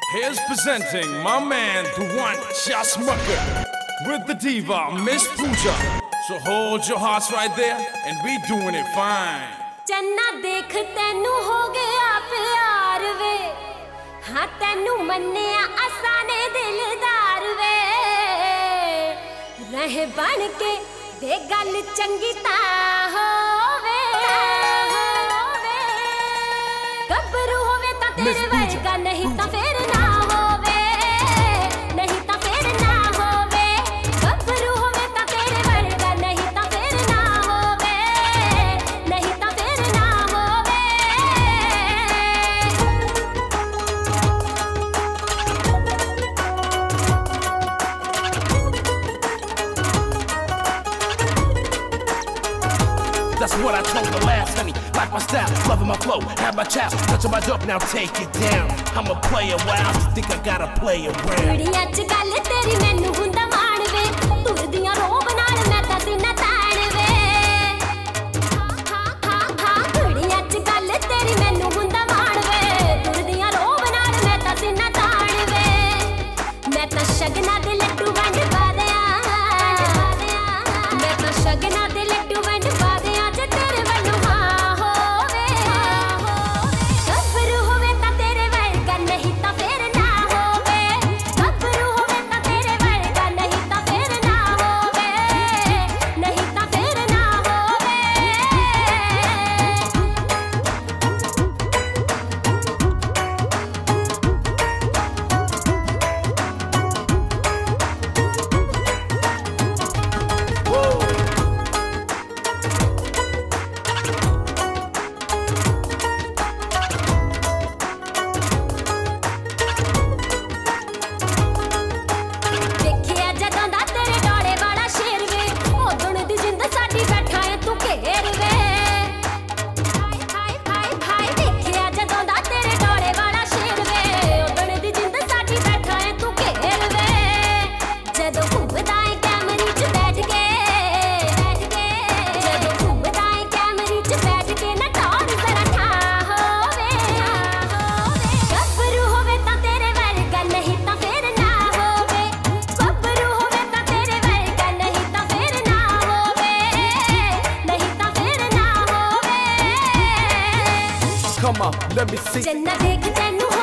Here's presenting my man, the one, Josh Mucker, with the diva, Miss Pooja. So hold your hearts right there, and we doing it fine. चन्ना देख तैनू हो गया प्यार वे, हाँ तैनू मन्निया असाने दिलदार वे, रहे बन के दे गल चंगी ता होवे, गबरू होवे ता तेरे वर्गा नहीं ता फिर ना होवे, नहीं ता फिर ना होवे, गबरू होवे ता तेरे वर्गा नहीं ता फिर ना होवे, नहीं ता फिर ना होवे। That's what I told the last honey. Like my style, loving my flow, have my chow, touching my dope, now take it down. I'm a player, wow, you think I gotta play around. कुड़ियां च गल तेरी मैनू हुंदा मान वे, तुरदियां रोब नाल मैं तां सीना ताण वे, हाँ कुड़ियां च गल तेरी मैनू हुंदा मान वे, तुरदियां रोब नाल मैं तां सीना ताण वे, मैं तां शगना दे लड्डू वंड पा दियां, मैं तां शगना दे लड्डू वंड पा दियां, जे तेरे वल्लों हाँ होवे, गबरू होवे तां तेरे वर्गा नहीं तां फिर ना होवे, गबरू होवे तां तेरे वर्गा नहीं तां फिर ना होवे, नहीं तां फिर ना होवे। देखिया जदों दा तेरे डोले वाला शेर वे, ओदण दी जिंद साडी बैठा है तू घेर वे, हाय देखिया जदों दा तेरे डोले वाला शेर वे, ओदण दी जिंद साडी बैठा है तू घेर वे, जदों घूमदा है कैमरे च बैठ के, जदों घूमदा है कैमरे च बैठ के ना टौर जरा ठा होवे, गबरू होवे तां तेरे वर्गा नहीं तां फिर ना होवे, गबरू होवे तां तेरे वर्गा नहीं तां फिर ना होवे, नहीं तां फिर ना होवे। Come on, let me see. चन्ना देख तैनू